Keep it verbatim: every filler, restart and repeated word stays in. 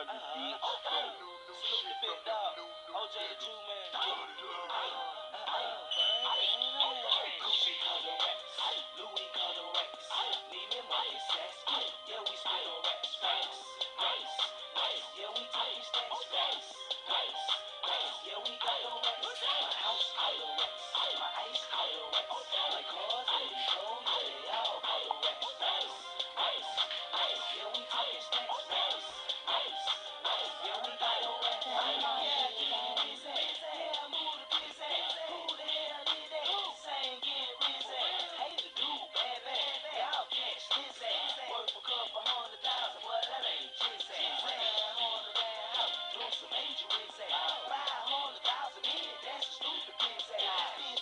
the beat. From the new, new shit, from the new, new O J the Jew man. Gucci color racks, Louis color racks, Neiman Marcus sacks. Yeah, we spit on racks, racks, racks, racks. Yeah, we talking stacks, racks, racks, racks. Yeah, we got the racks. My house color racks, my ice color racks. My cars in the show, yeah, they all color racks, racks, racks, racks. Yeah, we talking stacks, racks, racks, racks. Yeah, we got the racks. Yeah, yeah, busy. Yeah, move the busy. Who the hell is that? Same get busy. Hey, the dude, bad, bad. Y'all catch Lizzy. Worth a couple hundred thousand, but that ain't Jizzy. Five hundred grand house, doing some major Rizzy. Five hundred thousand in, that's a stupid busy.